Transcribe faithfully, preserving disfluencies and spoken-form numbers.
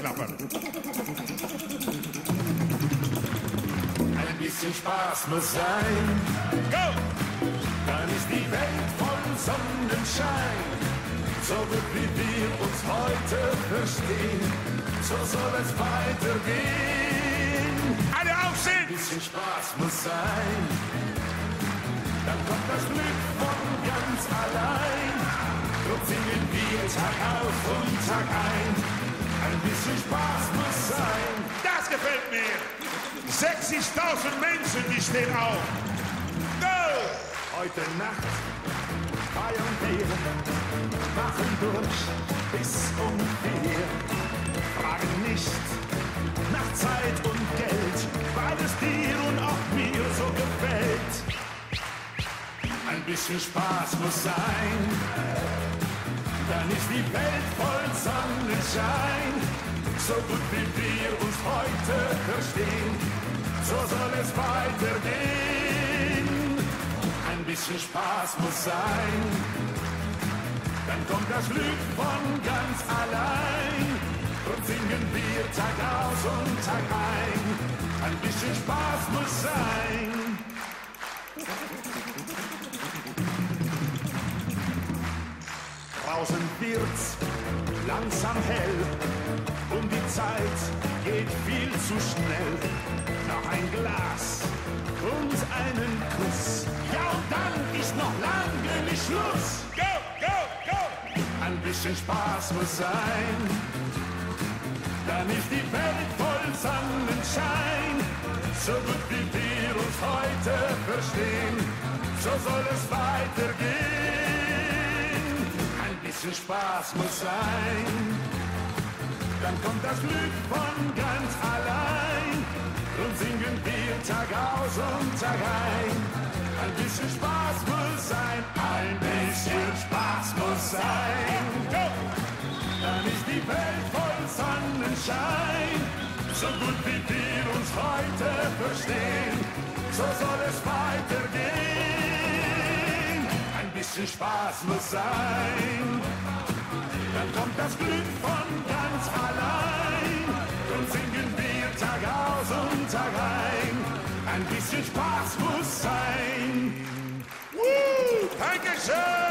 klappern. Ein bisschen Spaß muss sein. Go! Dann ist die Welt voll Sonnenschein. So gut wie wir uns heute verstehen, so soll es weitergehen. Alle aufstehen! Ein bisschen Spaß muss sein. Dann kommt das Glück von ganz allein. Drum singen wir Tag auf und Tag ein. Ein bisschen Spaß muss sein. Das gefällt mir! sechzigtausend Menschen, die stehen auf. Go! Heute Nacht feiern wir, machen durch bis um vier. Fragen nicht nach Zeit und Geld, weil es dir und auch mir so gefällt. Ein bisschen Spaß muss sein, dann ist die Welt voll Sonnenschein. So gut wie wir uns heute verstehen, so soll es weitergehen. Ein bisschen Spaß muss sein, dann kommt das Glück von ganz allein. Und singen wir Tag aus und Tag ein. Ein bisschen Spaß muss sein. Draußen wird's langsam hell und die Zeit geht viel zu schnell. Noch ein Glas und einen Kuss. Ja, und dann ist noch lange nicht Schluss. Go, go, go! Ein bisschen Spaß muss sein. Dann ist die Welt voll Sonnenschein. So gut wie wir uns heute verstehen, so soll es weitergehen. Ein bisschen Spaß muss sein. Dann kommt das Glück von ganz allein. Und singen wir Tag aus und Tag ein. Ein bisschen Spaß muss sein. Ein bisschen Spaß muss sein. Dann ist die Welt voll Sonnenschein. So gut wie wir uns heute verstehen, so soll es weitergehen. Ein bisschen Spaß muss sein. Dann kommt das Glück von ganz allein. Und singen wir Tag aus und Tag ein. Ein bisschen Spaß muss sein. Woo! Dankeschön!